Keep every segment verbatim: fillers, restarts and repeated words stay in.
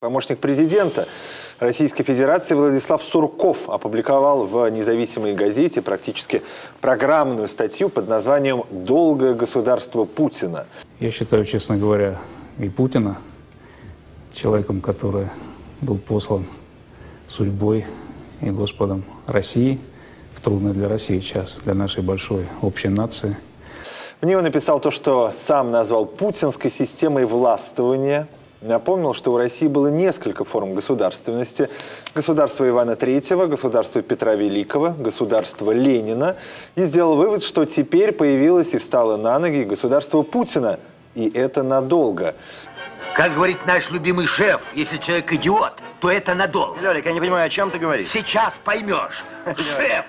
Помощник президента Российской Федерации Владислав Сурков опубликовал в независимой газете практически программную статью под названием «Долгое государство Путина». Я считаю, честно говоря, и Путина человеком, который был послан судьбой и Господом России в трудный для России час, для нашей большой общей нации. В ней он написал то, что сам назвал путинской системой властвования. Напомнил, что у России было несколько форм государственности. Государство Ивана Третьего, государство Петра Великого, государство Ленина. И сделал вывод, что теперь появилось и встало на ноги государство Путина. И это надолго. Как говорит наш любимый шеф, если человек идиот, то это надолго. Лёлик, я не понимаю, о чем ты говоришь? Сейчас поймешь. Шеф!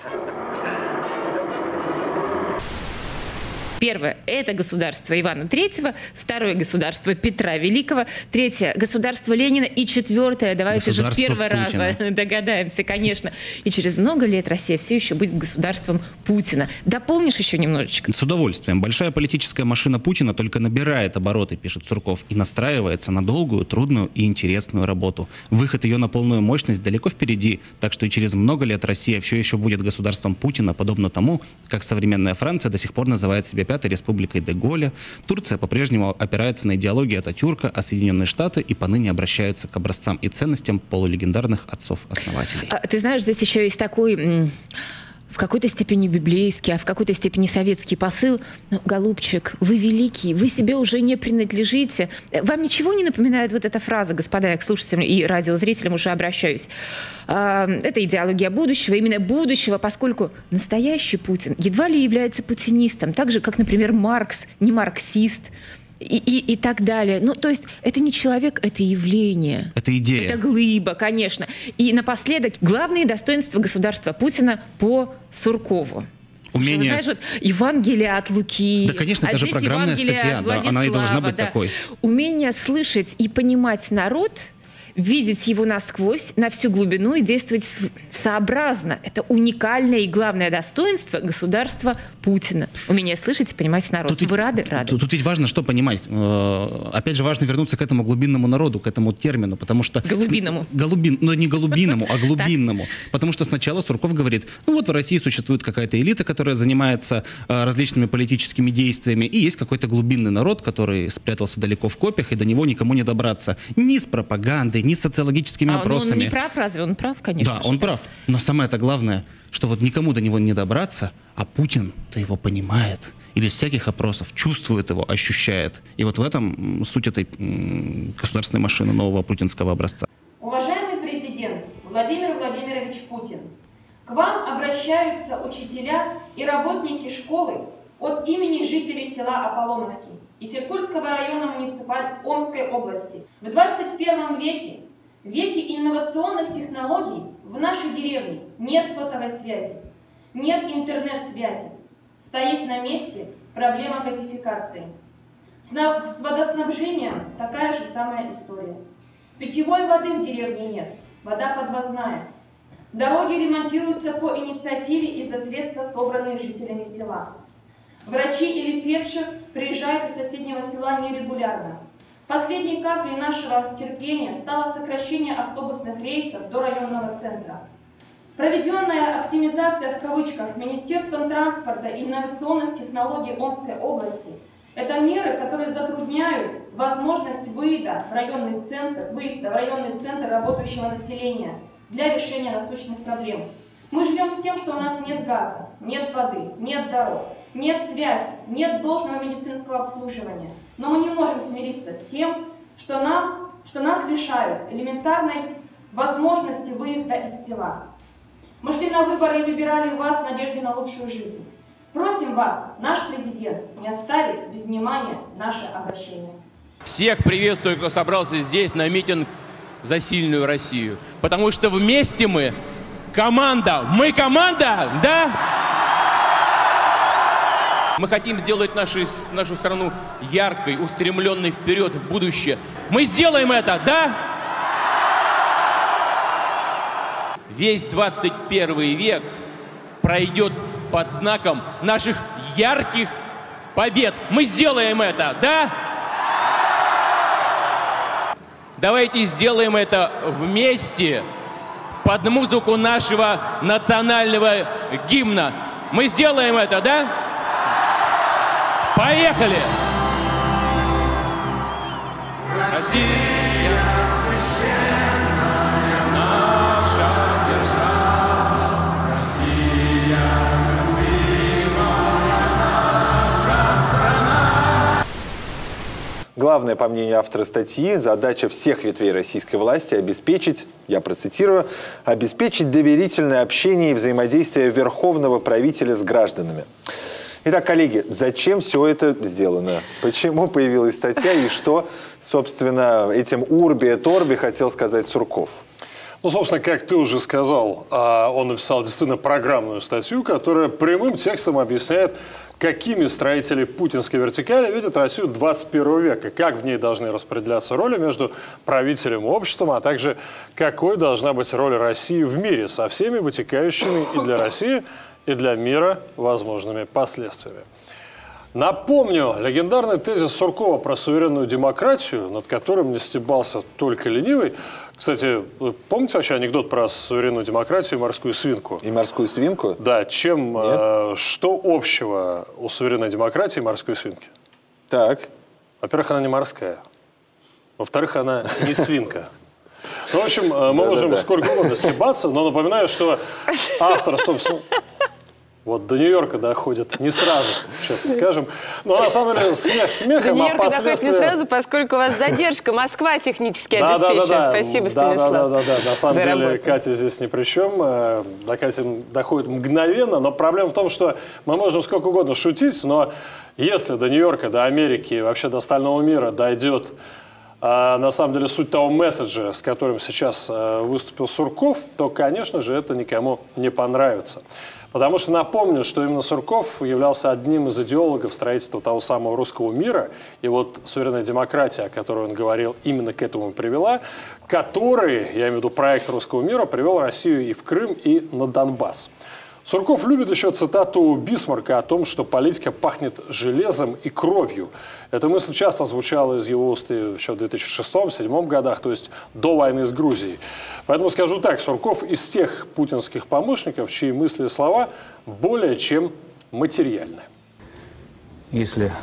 Первое – это государство Ивана Третьего, второе – государство Петра Великого, третье – государство Ленина и четвертое, давайте же с первого раза догадаемся, конечно. И через много лет Россия все еще будет государством Путина. Дополнишь еще немножечко? С удовольствием. Большая политическая машина Путина только набирает обороты, пишет Сурков, и настраивается на долгую, трудную и интересную работу. Выход ее на полную мощность далеко впереди, так что и через много лет Россия все еще будет государством Путина, подобно тому, как современная Франция до сих пор называет себя Пятой республикой де Голля. Турция по-прежнему опирается на идеологию Ататюрка, а Соединенные Штаты и поныне обращаются к образцам и ценностям полулегендарных отцов-основателей. А, ты знаешь, здесь еще есть такой... в какой-то степени библейский, а в какой-то степени советский посыл. Ну, голубчик, вы великий, вы себе уже не принадлежите. Вам ничего не напоминает вот эта фраза, господа, я к слушателям и радиозрителям уже обращаюсь. Это идеология будущего, именно будущего, поскольку настоящий Путин едва ли является путинистом, так же, как, например, Маркс не марксист. И, и, и так далее. Ну, то есть это не человек, это явление. Это идея. Это глыба, конечно. И напоследок, главные достоинства государства Путина по Суркову. Слушай, Умение... ну, знаешь, вот Евангелие от Луки. Да, конечно, а это же программная статья, да, она и должна быть да. такой. Умение слышать и понимать народ, видеть его насквозь, на всю глубину и действовать сообразно. Это уникальное и главное достоинство государства Путина. Умение слышать и понимать народ. Тут Вы ведь, рады? Рады. Тут, тут ведь важно что понимать. Опять же, важно вернуться к этому глубинному народу, к этому термину, потому что... Голубиному. Голубин, ну, не голубиному, а глубинному. Потому что сначала Сурков говорит, ну вот в России существует какая-то элита, которая занимается различными политическими действиями, и есть какой-то глубинный народ, который спрятался далеко в копьях, и до него никому не добраться. Ни с пропагандой, ни с социологическими а, опросами. Он не прав, разве? Он прав, конечно. Да, он прав. Но самое-то главное, что вот никому до него не добраться, а Путин-то его понимает. И без всяких опросов чувствует его, ощущает. И вот в этом суть этой государственной машины нового путинского образца. Уважаемый президент Владимир Владимирович Путин, к вам обращаются учителя и работники школы от имени жителей села Аполлоновки Исеркульского района муниципаль Омской области. В двадцать первом веке, в веке инновационных технологий, в нашей деревне нет сотовой связи, нет интернет-связи. Стоит на месте проблема газификации. С водоснабжением такая же самая история. Питьевой воды в деревне нет, вода подвозная. Дороги ремонтируются по инициативе из-за средства, собранные жителями села. Врачи или фельдшер приезжают из соседнего села нерегулярно. Последней каплей нашего терпения стало сокращение автобусных рейсов до районного центра. Проведенная оптимизация в кавычках Министерством транспорта и инновационных технологий Омской области – это меры, которые затрудняют возможность выезда в районный центр, выезда в районный центр работающего населения для решения насущных проблем. Мы живем с тем, что у нас нет газа, нет воды, нет дорог, нет связи, нет должного медицинского обслуживания. Но мы не можем смириться с тем, что, нам, что нас лишают элементарной возможности выезда из села. Мы шли на выборы и выбирали вас в надежде на лучшую жизнь. Просим вас, наш президент, не оставить без внимания наше обращение. Всех приветствую, кто собрался здесь на митинг за сильную Россию. Потому что вместе мы команда. Мы команда, да? Мы хотим сделать нашу, нашу страну яркой, устремленной вперед, в будущее. Мы сделаем это, да? Весь двадцать первый век пройдет под знаком наших ярких побед. Мы сделаем это, да? Давайте сделаем это вместе под музыку нашего национального гимна. Мы сделаем это, да? Поехали! Россия священная наша держава, Россия любимая наша страна. Главное, по мнению автора статьи, задача всех ветвей российской власти обеспечить, я процитирую, обеспечить доверительное общение и взаимодействие верховного правителя с гражданами. Итак, коллеги, зачем все это сделано? Почему появилась статья и что, собственно, этим урби et orbi хотел сказать Сурков? Ну, собственно, как ты уже сказал, он написал действительно программную статью, которая прямым текстом объясняет, какими строители путинской вертикали видят Россию двадцать первого века, как в ней должны распределяться роли между правителем и обществом, а также какой должна быть роль России в мире со всеми вытекающими и для России, и для мира возможными последствиями. Напомню, легендарный тезис Суркова про суверенную демократию, над которым не стебался только ленивый. Кстати, вы помните вообще анекдот про суверенную демократию и морскую свинку? И морскую свинку? Да, чем, э, что общего у суверенной демократии и морской свинки? Так. Во-первых, она не морская. Во-вторых, она не свинка. Ну, в общем, мы можем сколько угодно стебаться, но напоминаю, что автор, собственно... Вот до Нью-Йорка доходит не сразу, честно скажем. Но на самом деле смех смехом, до а Нью-Йорка последствия... доходит не сразу, поскольку у вас задержка. Москва технически да, обеспечена. Да, да, да. Спасибо, да, Станислав. Да, да, да, да. На самом за деле работу. Катя здесь ни при чем. До Кати доходит мгновенно. Но проблема в том, что мы можем сколько угодно шутить, но если до Нью-Йорка, до Америки, вообще до остального мира дойдет на самом деле суть того месседжа, с которым сейчас выступил Сурков, то, конечно же, это никому не понравится. Потому что напомню, что именно Сурков являлся одним из идеологов строительства того самого русского мира. И вот суверенная демократия, о которой он говорил, именно к этому привела, который, я имею в виду проект русского мира, привел Россию и в Крым, и на Донбасс. Сурков любит еще цитату Бисмарка о том, что политика пахнет железом и кровью. Эта мысль часто звучала из его уст еще в две тысячи шестом — две тысячи седьмом годах, то есть до войны с Грузией. Поэтому скажу так, Сурков из тех путинских помощников, чьи мысли и слова более чем материальны. Если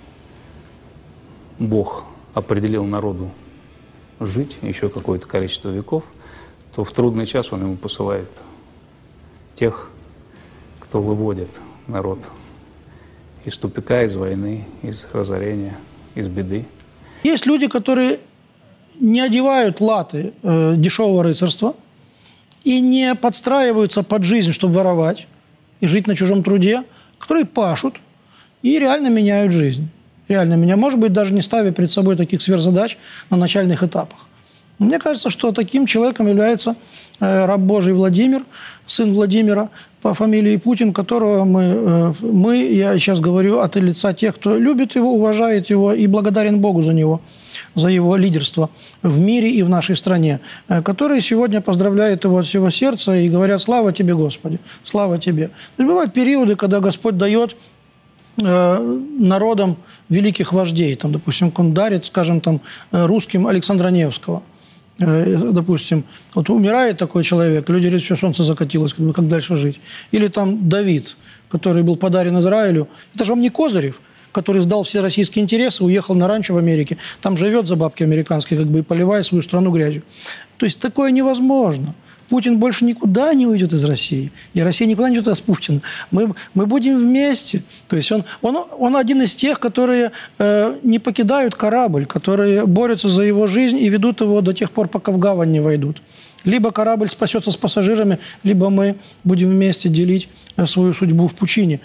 Бог определил народу жить еще какое-то количество веков, то в трудный час он ему посылает тех, кто выводит народ из тупика, из войны, из разорения, из беды. Есть люди, которые не одевают латы э, дешевого рыцарства и не подстраиваются под жизнь, чтобы воровать и жить на чужом труде, которые пашут и реально меняют жизнь. Реально меняют, может быть, даже не ставя перед собой таких сверхзадач на начальных этапах. Мне кажется, что таким человеком является э, раб Божий Владимир, сын Владимира по фамилии Путин, которого мы, э, мы, я сейчас говорю от лица тех, кто любит его, уважает его и благодарен Богу за него, за его лидерство в мире и в нашей стране, э, которые сегодня поздравляют его от всего сердца и говорят: «Слава тебе, Господи, слава тебе». То есть бывают периоды, когда Господь дает э, народам великих вождей, там, допустим, он дарит, скажем, там, русским Александра Невского. Допустим, вот умирает такой человек, люди говорят: все, солнце закатилось, как бы, как дальше жить. Или там Давид, который был подарен Израилю. Это же вам не Козырев, который сдал все российские интересы, уехал на ранчо в Америке, там живет за бабки американские, как бы, и поливает свою страну грязью. То есть такое невозможно. Путин больше никуда не уйдет из России. И Россия никуда не уйдет из Путина. Мы, мы будем вместе. То есть он, он, он один из тех, которые э, не покидают корабль, которые борются за его жизнь и ведут его до тех пор, пока в гавань не войдут. Либо корабль спасется с пассажирами, либо мы будем вместе делить свою судьбу в пучине.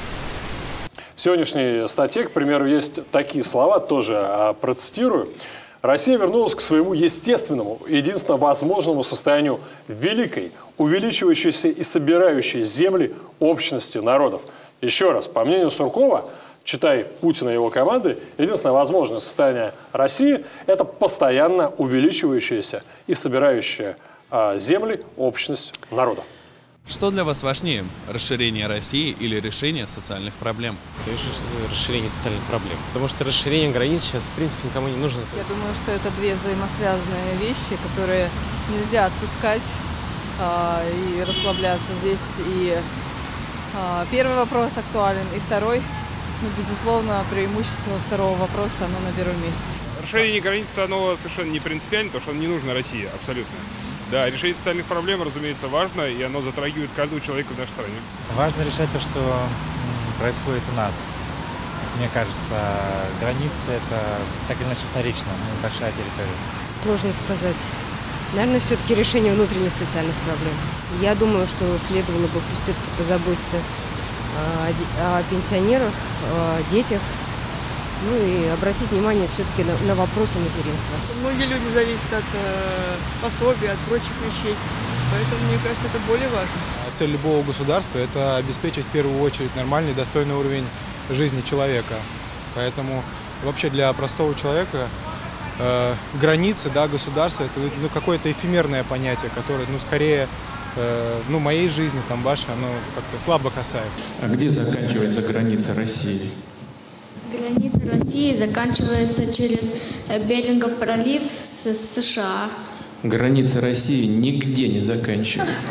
В сегодняшней статье, к примеру, есть такие слова, тоже процитирую. Россия вернулась к своему естественному, единственно возможному состоянию великой, увеличивающейся и собирающей земли общности народов. Еще раз, по мнению Суркова, читай Путина и его команды, единственное возможное состояние России – это постоянно увеличивающаяся и собирающая а, земли общность народов. Что для вас важнее, расширение России или решение социальных проблем? Конечно, расширение социальных проблем. Потому что расширение границ сейчас, в принципе, никому не нужно. Я думаю, что это две взаимосвязанные вещи, которые нельзя отпускать а, и расслабляться здесь. И а, первый вопрос актуален, и второй, ну, безусловно, преимущество второго вопроса, оно на первом месте. Расширение границ, оно совершенно не принципиально, потому что оно не нужно России, абсолютно. Да, решение социальных проблем, разумеется, важно, и оно затрагивает каждого человека в нашей стране. Важно решать то, что происходит у нас. Как мне кажется, границы – это так или иначе вторично, большая территория. Сложно сказать. Наверное, все-таки решение внутренних социальных проблем. Я думаю, что следовало бы все-таки позаботиться о, о пенсионерах, о детях, ну и обратить внимание все-таки на, на вопросы материнства. Многие люди зависят от э, пособий, от прочих вещей, поэтому, мне кажется, это более важно. Цель любого государства – это обеспечить в первую очередь нормальный, достойный уровень жизни человека. Поэтому вообще для простого человека э, границы, да, государства – это ну, какое-то эфемерное понятие, которое, ну, скорее, э, ну, моей жизни, там, вашей, оно как-то слабо касается. А где заканчивается граница России? Граница России заканчивается через Берингов пролив с США. Граница России нигде не заканчивается.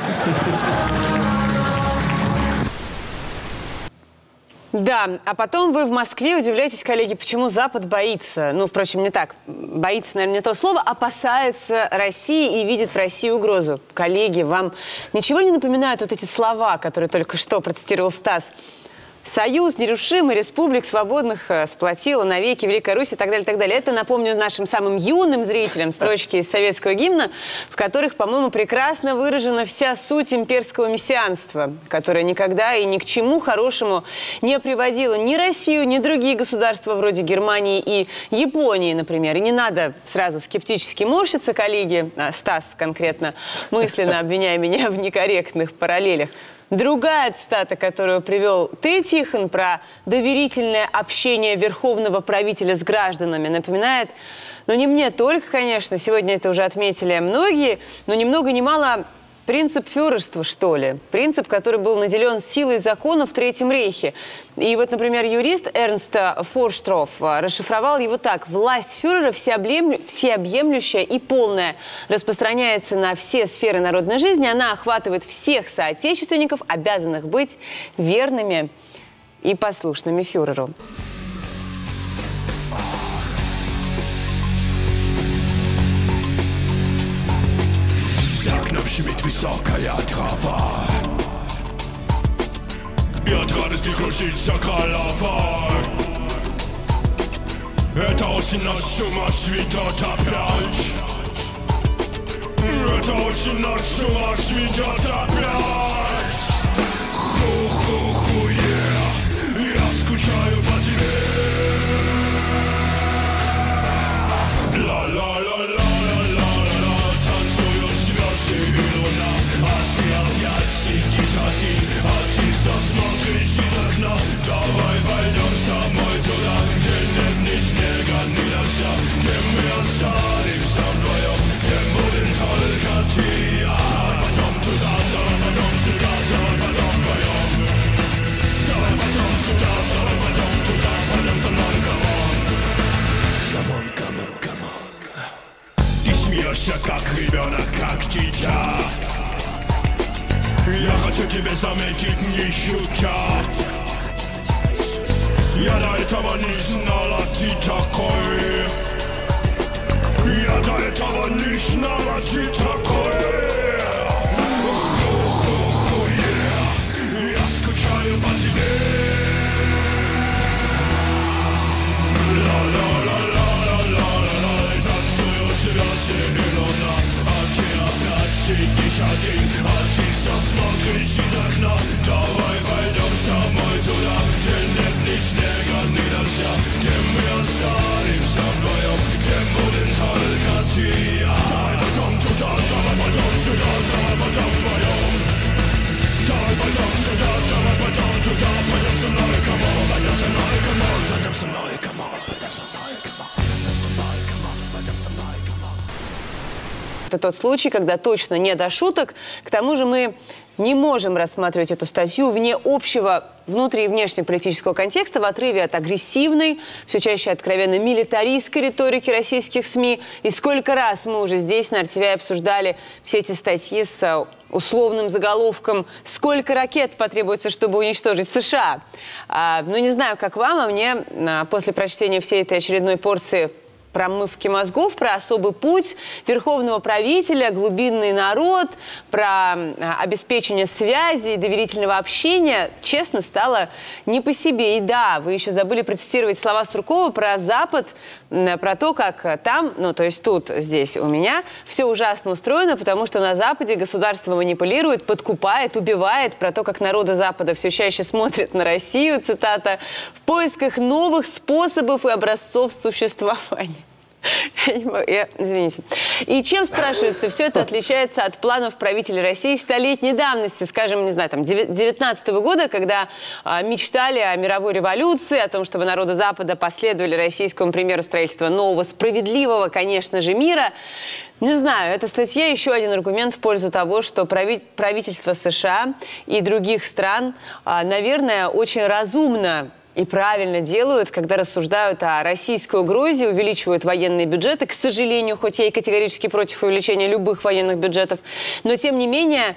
Да, а потом вы в Москве удивляетесь, коллеги, почему Запад боится. Ну, впрочем, не так. Боится, наверное, не то слово. Опасается России и видит в России угрозу. Коллеги, вам ничего не напоминают вот эти слова, которые только что процитировал Стас? Союз нерушимый, республик свободных сплотила навеки Великая Русь и так далее, и так далее. Это, напомню, нашим самым юным зрителям строчки из советского гимна, в которых, по-моему, прекрасно выражена вся суть имперского мессианства, которое никогда и ни к чему хорошему не приводило ни Россию, ни другие государства вроде Германии и Японии, например. И не надо сразу скептически морщиться, коллеги, Стас конкретно, мысленно обвиняя меня в некорректных параллелях. Другая цитата, которую привел ты, Тихон, про доверительное общение верховного правителя с гражданами, напоминает, ну не мне только, конечно, сегодня это уже отметили многие, но ни много ни мало принцип фюрерства, что ли. Принцип, который был наделен силой закона в Третьем рейхе. И вот, например, юрист Эрнст Форштроф расшифровал его так. Власть фюрера всеобъемлю... всеобъемлющая и полная. Распространяется на все сферы народной жизни. Она охватывает всех соотечественников, обязанных быть верными и послушными фюреру. За окном щемит высокая трава, и от радости кружится голова. Это осень, нас с ума сведет опять. Это осень, нас с ума сведет опять. Ху-ху-ху, yeah. Я скучаю по тебе. Ла-ла-ла-ла. Сидишь один, а ты все смотришь из окна. Давай пойдем с тобой туда, где нет ни снега, ни дождя, где мы останемся вдвоем, где будем только ты и я. Давай потом туда, давай потом сюда, давай потом вдвоем. Давай потом сюда, давай потом туда, пойдем со мной, камон. Камон, камон, камон. Ты смеешься, как ребенок, как дитя. Я хочу тебя заметить, не шутя. Я до этого не знала, ты такой. Я до этого не знала, ты такой. Ху-ху-ху, yeah. Я скучаю по тебе. Ла-ла-ла-ла-ла-ла-ла-ла. Танцую тебя среди луна, а ты опять сидишь один, а ты все смотришь из окна. Давай пойдем с тобой туда, где нет ни снега, ни дождя, где мы останемся вдвоем, где будем только ты и я. Давай потом туда, давай потом сюда, это тот случай, когда точно не до шуток. К тому же мы не можем рассматривать эту статью вне общего внутри- и внешнеполитического контекста, в отрыве от агрессивной, все чаще откровенно милитаристской риторики российских СМИ. И сколько раз мы уже здесь на эр тэ вэ обсуждали все эти статьи с условным заголовком «Сколько ракет потребуется, чтобы уничтожить США?». А, ну, не знаю, как вам, а мне а, после прочтения всей этой очередной порции промывки мозгов, про особый путь верховного правителя, глубинный народ, про а, обеспечение связи, доверительного общения, честно, стало не по себе. И да, вы еще забыли процитировать слова Суркова про Запад, про то, как там, ну то есть тут, здесь у меня, все ужасно устроено, потому что на Западе государство манипулирует, подкупает, убивает, про то, как народы Запада все чаще смотрят на Россию, цитата, в поисках новых способов и образцов существования. Я, извините. И чем, спрашивается, все это отличается от планов правителей России столетней давности, скажем, не знаю, там, девятнадцатого года, когда а, мечтали о мировой революции, о том, чтобы народы Запада последовали российскому примеру строительства нового, справедливого, конечно же, мира. Не знаю, эта статья еще один аргумент в пользу того, что правительство США и других стран, а, наверное, очень разумно и правильно делают, когда рассуждают о российской угрозе, увеличивают военные бюджеты. К сожалению, хоть я и категорически против увеличения любых военных бюджетов, но тем не менее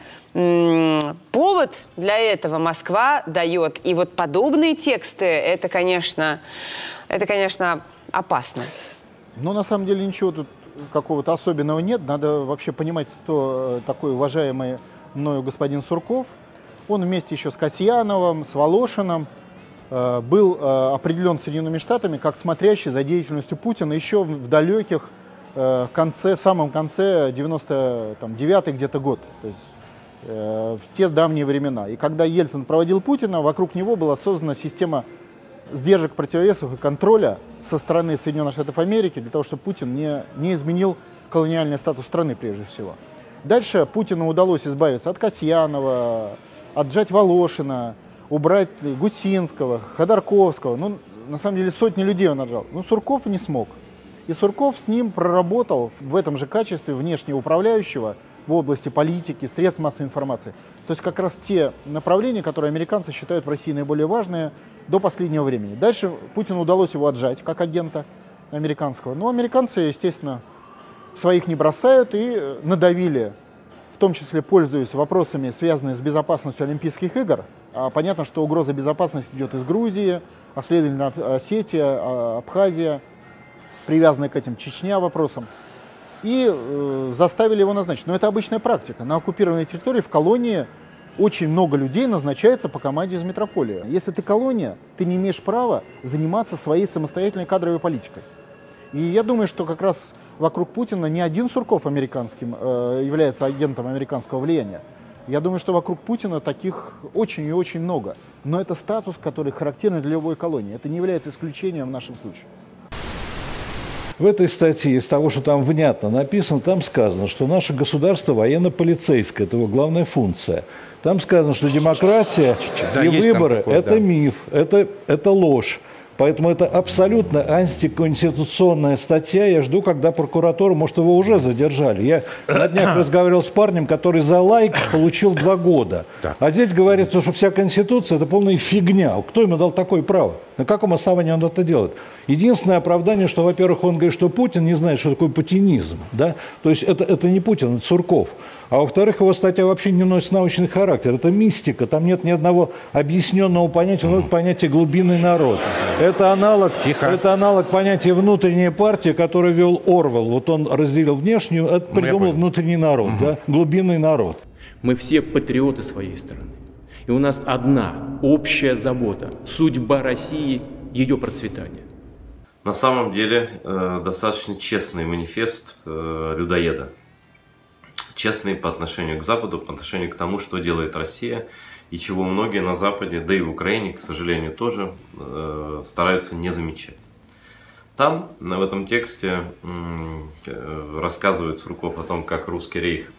повод для этого Москва дает. И вот подобные тексты, это, конечно, это, конечно, опасно. Ну, на самом деле, ничего тут какого-то особенного нет. Надо вообще понимать, кто такой уважаемый мною господин Сурков. Он вместе еще с Касьяновым, с Волошиным был определен Соединенными Штатами как смотрящий за деятельностью Путина еще в далеких конце, в самом конце девяносто девятый где-то год, то есть в те давние времена. И когда Ельцин проводил Путина, вокруг него была создана система сдержек, противовесов и контроля со стороны Соединенных Штатов Америки для того, чтобы Путин не, не изменил колониальный статус страны прежде всего. Дальше Путину удалось избавиться от Касьянова, отжать Волошина, убрать Гусинского, Ходорковского. Ну, на самом деле, сотни людей он отжал. Но Сурков не смог. И Сурков с ним проработал в этом же качестве внешнего управляющего в области политики, средств массовой информации. То есть как раз те направления, которые американцы считают в России наиболее важные до последнего времени. Дальше Путину удалось его отжать как агента американского. Но американцы, естественно, своих не бросают и надавили, в том числе пользуясь вопросами, связанными с безопасностью Олимпийских игр. А понятно, что угроза безопасности идет из Грузии, а следовательно Осетия, Абхазия, привязанная к этим Чечня вопросам. И э, заставили его назначить. Но это обычная практика. На оккупированной территории, в колонии, очень много людей назначается по команде из метрополии. Если ты колония, ты не имеешь права заниматься своей самостоятельной кадровой политикой. И я думаю, что как раз вокруг Путина не один Сурков американским э, является агентом американского влияния. Я думаю, что вокруг Путина таких очень и очень много. Но это статус, который характерен для любой колонии. Это не является исключением в нашем случае. В этой статье, из того, что там внятно написано, там сказано, что наше государство военно-полицейское, это его главная функция. Там сказано, что демократия да, и выборы такое, – это да. миф, это, это ложь. Поэтому это абсолютно антиконституционная статья. Я жду, когда прокуратура, может, его уже задержали. Я на днях разговаривал с парнем, который за лайк получил два года. А здесь говорится, что вся Конституция – это полная фигня. Кто ему дал такое право? На каком основании он это делает? Единственное оправдание, что, во-первых, он говорит, что Путин не знает, что такое путинизм. Да? То есть это, это не Путин, это Сурков. А во-вторых, его статья вообще не носит научный характер. Это мистика. Там нет ни одного объясненного понятия, но это понятие глубинный народ. Это аналог, это аналог понятия внутренняя партия, который вел Орвелл. Вот он разделил внешнюю, это придумал внутренний народ, угу. да? глубинный народ. Мы все патриоты своей страны. И у нас одна общая забота – судьба России, ее процветание. На самом деле э, достаточно честный манифест э, людоеда. Честный по отношению к Западу, по отношению к тому, что делает Россия, и чего многие на Западе, да и в Украине, к сожалению, тоже э, стараются не замечать. Там, в этом тексте, э, рассказывает Сурков о том, как русский рейх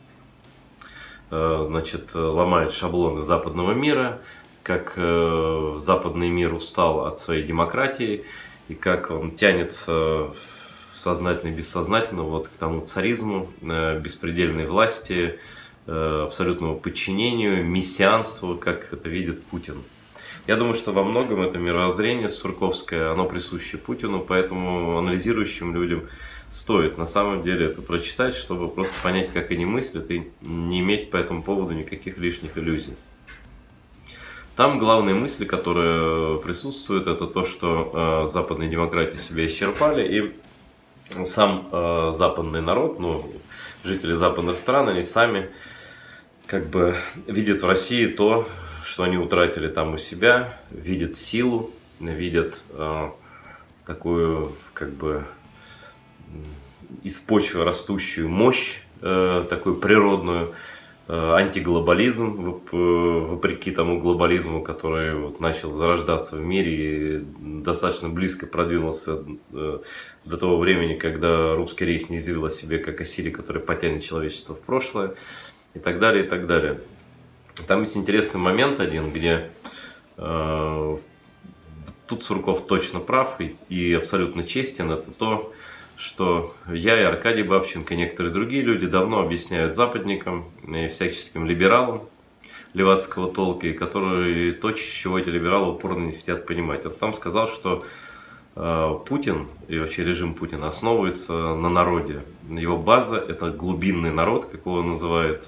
э, значит, ломает шаблоны западного мира, как э, западный мир устал от своей демократии, и как он тянется сознательно и бессознательно, вот к тому царизму, беспредельной власти, абсолютному подчинению, мессианству, как это видит Путин. Я думаю, что во многом это мировоззрение сурковское, оно присуще Путину, поэтому анализирующим людям стоит на самом деле это прочитать, чтобы просто понять, как они мыслят, и не иметь по этому поводу никаких лишних иллюзий. Там главные мысли, которые присутствуют, это то, что э, западные демократии себя исчерпали, и сам э, западный народ, ну, жители западных стран, они сами как бы видят в России то, что они утратили там у себя, видят силу, видят э, такую как бы из почвы растущую мощь, э, такую природную, э, антиглобализм, вопреки тому глобализму, который вот начал зарождаться в мире и достаточно близко продвинулся э, до того времени, когда русский рейх не заявил о себе как о силе, которая потянет человечество в прошлое, и так далее, и так далее. Там есть интересный момент один, где э, тут Сурков точно прав и, и абсолютно честен. Это то, что я и Аркадий Бабченко, и некоторые другие люди давно объясняют западникам и всяческим либералам левацкого толка, и которые то, чего эти либералы упорно не хотят понимать. Он там сказал, что э, Путин и вообще режим Путина основывается на народе. Его база – это глубинный народ, как его называет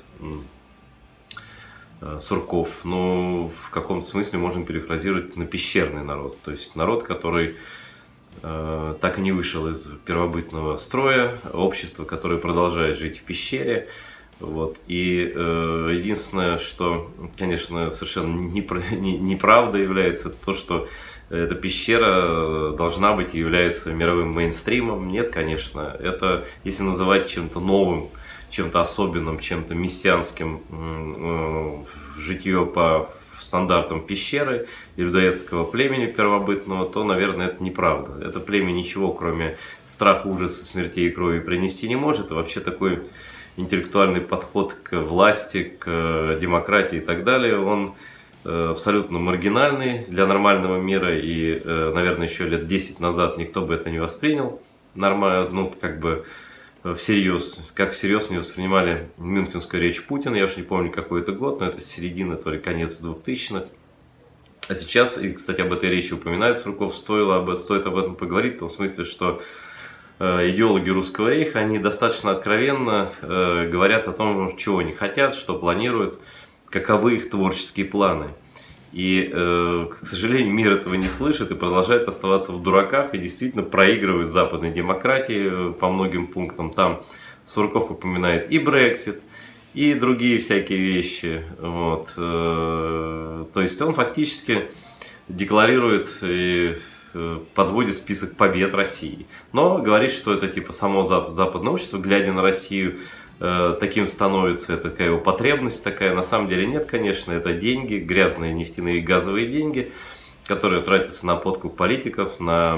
Сурков, но в каком-то смысле можно перефразировать на пещерный народ. То есть народ, который э, так и не вышел из первобытного строя, общество, которое продолжает жить в пещере. Вот. И э, единственное, что, конечно, совершенно неправда является, то, что эта пещера должна быть и является мировым мейнстримом. Нет, конечно. Это, если называть чем-то новым, чем-то особенным, чем-то мессианским э, житье по стандартам пещеры и людоедского племени первобытного, то, наверное, это неправда. Это племя ничего, кроме страха, ужаса, смертей и крови, принести не может. И вообще такой интеллектуальный подход к власти, к демократии и так далее, он э, абсолютно маргинальный для нормального мира. И, э, наверное, еще лет десять назад никто бы это не воспринял нормально, ну, как бы всерьез, как всерьез не воспринимали мюнхенскую речь Путина. Я уж не помню, какой это год, но это середина, то ли конец двухтысячных. А сейчас, и, кстати, об этой речи упоминает Сурков, стоило об, стоит об этом поговорить, в том смысле, что э, идеологи русского рейха, они достаточно откровенно э, говорят о том, чего они хотят, что планируют, каковы их творческие планы. И, э, к сожалению, мир этого не слышит и продолжает оставаться в дураках и действительно проигрывает западной демократии по многим пунктам. Там Сурков упоминает и Брексит, и другие всякие вещи. Вот. Э, то есть он фактически декларирует и э, подводит список побед России. Но говорит, что это типа само западное общество, глядя на Россию, таким становится, это такая его потребность такая. На самом деле нет, конечно, это деньги, грязные нефтяные и газовые деньги, которые тратятся на подкуп политиков, на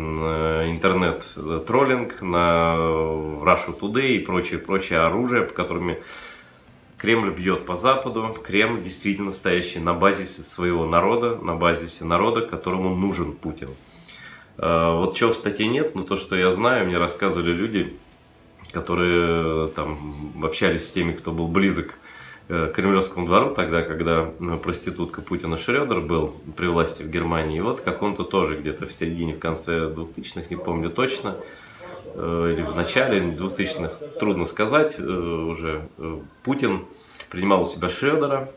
интернет-троллинг, на Russia Today и прочее, прочее оружие, по которыми Кремль бьет по Западу. Кремль действительно стоящий на базисе своего народа, на базисе народа, которому нужен Путин. Вот чего в статье нет, но то, что я знаю, мне рассказывали люди, которые там общались с теми, кто был близок к Кремлевскому двору, тогда, когда проститутка Путина Шрёдер был при власти в Германии. И вот как он-то тоже где-то в середине, в конце двухтысячных, не помню точно, или в начале двухтысячных, трудно сказать, уже Путин принимал у себя Шрёдера,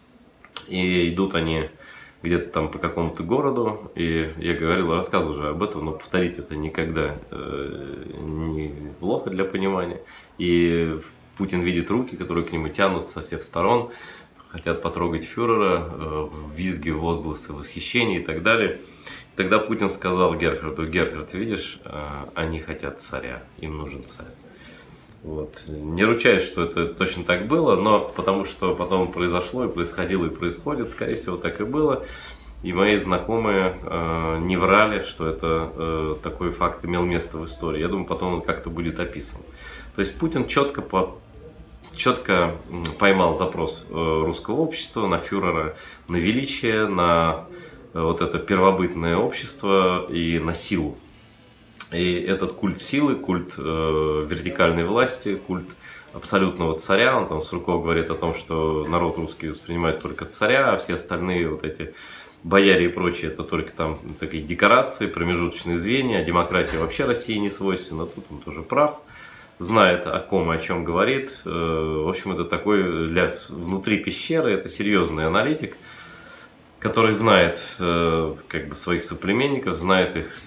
и идут они где-то там по какому-то городу, и я говорил, рассказывал уже об этом, но повторить это никогда э, не плохо для понимания. И Путин видит руки, которые к нему тянутся со всех сторон, хотят потрогать фюрера, э, визги, возгласы, восхищения и так далее. И тогда Путин сказал Герхарду: Герхард, видишь, э, они хотят царя, им нужен царь. Вот. Не ручаюсь, что это точно так было, но потому что потом произошло и происходило и происходит, скорее всего, так и было. И мои знакомые э, не врали, что это э, такой факт имел место в истории. Я думаю, потом он как-то будет описан. То есть Путин четко, по, четко поймал запрос э, русского общества на фюрера, на величие, на э, вот это первобытное общество и на силу. И этот культ силы, культ э, вертикальной власти, культ абсолютного царя, он там Сурков говорит о том, что народ русский воспринимает только царя, а все остальные вот эти бояре и прочие, это только там такие декорации, промежуточные звенья, а демократия вообще России не свойственна, тут он тоже прав, знает о ком и о чем говорит. В общем, это такой для внутри пещеры, это серьезный аналитик, который знает как бы своих соплеменников, знает их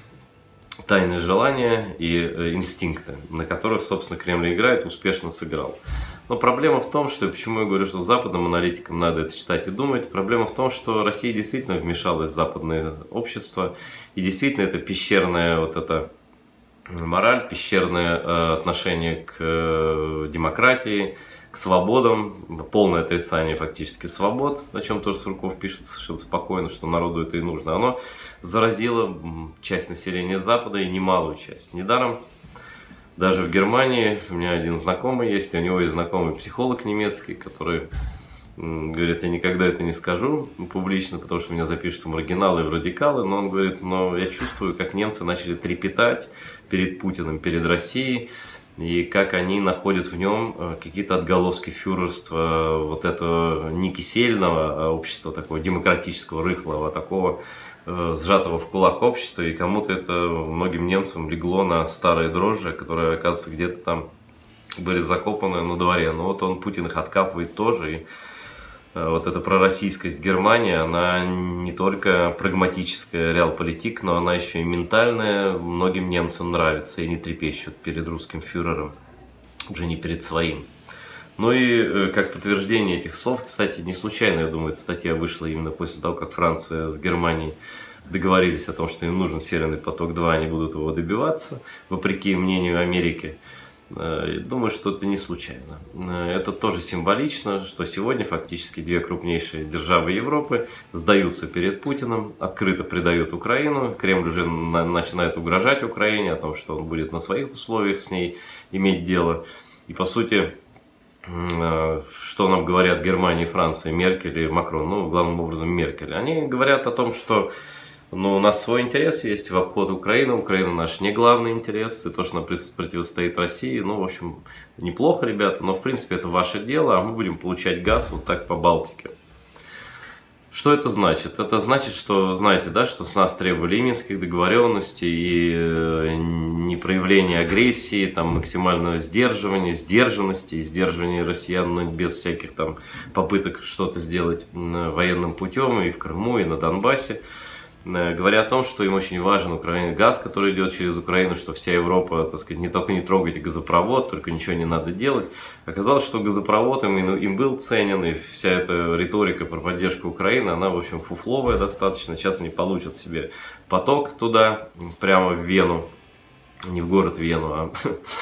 тайные желания и инстинкты, на которых, собственно, Кремль играет, успешно сыграл. Но проблема в том, что, почему я говорю, что западным аналитикам надо это читать и думать, проблема в том, что Россия действительно вмешалась в западное общество, и действительно это пещерная вот эта мораль, пещерное отношение к демократии, к свободам, полное отрицание фактически свобод, о чем тоже Сурков пишет совершенно спокойно, что народу это и нужно. Оно заразило часть населения Запада и немалую часть. Недаром даже в Германии у меня один знакомый есть, у него есть знакомый психолог немецкий, который говорит, я никогда это не скажу публично, потому что меня запишут в маргиналы и в радикалы, но он говорит, но я чувствую, как немцы начали трепетать перед Путиным, перед Россией, и как они находят в нем какие-то отголоски фюрерства, вот этого не кисельного общества, такого демократического, рыхлого, а такого э, сжатого в кулак общества, и кому-то это, многим немцам, легло на старые дрожжи, которые, оказывается, где-то там были закопаны на дворе. Но вот он, Путин, их откапывает тоже, и вот эта пророссийскость Германии, она не только прагматическая реалполитик, но она еще и ментальная. Многим немцам нравится и не трепещут перед русским фюрером, уже не перед своим. Ну и как подтверждение этих слов, кстати, не случайно, я думаю, эта статья вышла именно после того, как Франция с Германией договорились о том, что им нужен Северный поток-два, они будут его добиваться, вопреки мнению Америки. Думаю, что это не случайно. Это тоже символично, что сегодня фактически две крупнейшие державы Европы сдаются перед Путиным, открыто предают Украину. Кремль уже начинает угрожать Украине о том, что он будет на своих условиях с ней иметь дело. И по сути, что нам говорят Германия, Франция, Меркель и Макрон, ну, главным образом Меркель, они говорят о том, что но у нас свой интерес есть в обход Украины. Украина наш не главный интерес. И то, что она противостоит России, ну, в общем, неплохо, ребята. Но, в принципе, это ваше дело, а мы будем получать газ вот так по Балтике. Что это значит? Это значит, что, знаете, да, что с нас требовали минских договоренностей и непроявления агрессии, там, максимального сдерживания, сдержанности и сдерживания россиян, но без всяких там попыток что-то сделать военным путем и в Крыму, и на Донбассе. Говоря о том, что им очень важен Украине газ, который идет через Украину, что вся Европа, так сказать, не только не трогайте газопровод, только ничего не надо делать. Оказалось, что газопровод им, им был ценен, и вся эта риторика про поддержку Украины, она, в общем, фуфловая достаточно. Сейчас они получат себе поток туда, прямо в Вену, не в город Вену, а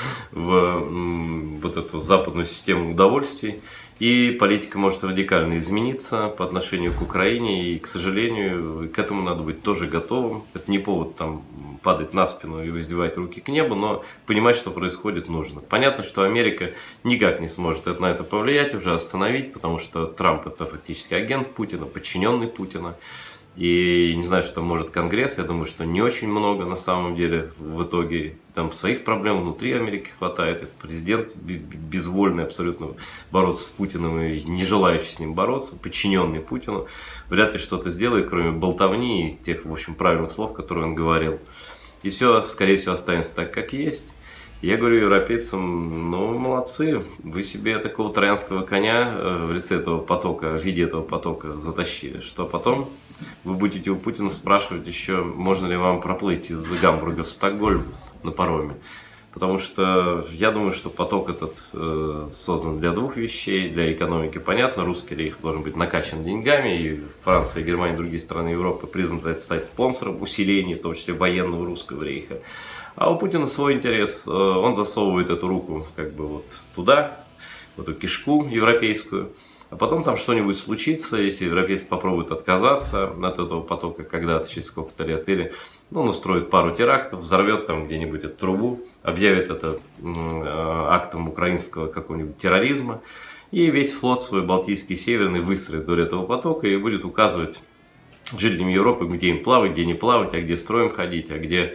в вот эту западную систему удовольствий. И политика может радикально измениться по отношению к Украине, и, к сожалению, к этому надо быть тоже готовым. Это не повод там падать на спину и воздевать руки к небу, но понимать, что происходит, нужно. Понятно, что Америка никак не сможет на это повлиять, уже остановить, потому что Трамп это фактически агент Путина, подчиненный Путина. И не знаю, что может Конгресс, я думаю, что не очень много на самом деле в итоге. Там своих проблем внутри Америки хватает. Это президент безвольный абсолютно бороться с Путиным и не желающий с ним бороться, подчиненный Путину, вряд ли что-то сделает, кроме болтовни и тех, в общем, правильных слов, которые он говорил. И все, скорее всего, останется так, как есть. Я говорю европейцам, ну, молодцы, вы себе такого троянского коня в лице этого потока, в виде этого потока затащили, что потом вы будете у Путина спрашивать еще, можно ли вам проплыть из Гамбурга в Стокгольм на пароме. Потому что я думаю, что поток этот э, создан для двух вещей. Для экономики, понятно, русский рейх должен быть накачан деньгами, и Франция, Германия и другие страны Европы признаны стать спонсором усиления, в том числе военного русского рейха. А у Путина свой интерес, э, он засовывает эту руку как бы вот туда, в эту кишку европейскую. А потом там что-нибудь случится, если европейцы попробуют отказаться от этого потока когда-то, через сколько-то лет, или ну, он устроит пару терактов, взорвет там где-нибудь эту трубу, объявит это актом украинского какого-нибудь терроризма, и весь флот свой Балтийский, Северный выстроит вдоль этого потока и будет указывать жителям Европы, где им плавать, где не плавать, а где строем ходить, а где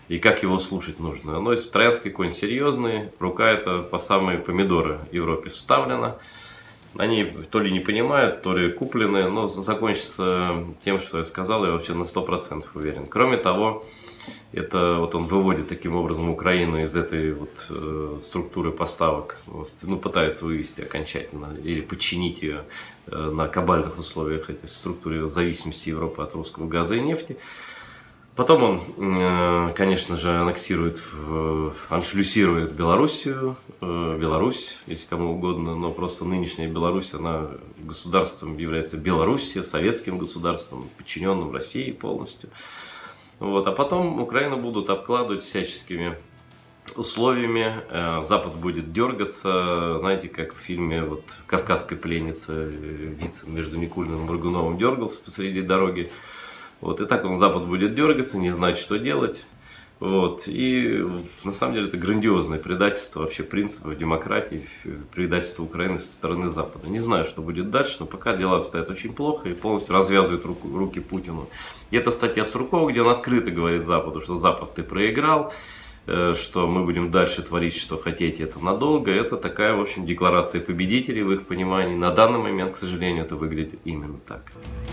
и как его слушать нужно. Но если троянский конь серьезный, рука это по самые помидоры в Европе вставлена. Они то ли не понимают, то ли куплены, но закончится тем, что я сказал, я вообще на сто процентов уверен. Кроме того, это вот он выводит таким образом Украину из этой вот э, структуры поставок, ну, пытается вывести окончательно или подчинить ее э, на кабальных условиях этой структуры зависимости Европы от русского газа и нефти. Потом он, конечно же, аннексирует, аншлюсирует Белоруссию, Беларусь, если кому угодно, но просто нынешняя Беларусь, она государством является Белоруссия, советским государством, подчиненным России полностью. Вот. А потом Украину будут обкладывать всяческими условиями, Запад будет дергаться, знаете, как в фильме вот, «Кавказская пленница», Вицин между Никулиным и Моргуновым дергался посреди дороги. Вот, и так он Запад будет дергаться, не знать, что делать. Вот, и на самом деле это грандиозное предательство вообще принципов демократии, предательство Украины со стороны Запада. Не знаю, что будет дальше, но пока дела обстоят очень плохо и полностью развязывают руку, руки Путину. И эта статья Суркова, где он открыто говорит Западу, что Запад, ты проиграл, что мы будем дальше творить, что хотите, это надолго. Это такая, в общем, декларация победителей в их понимании. На данный момент, к сожалению, это выглядит именно так.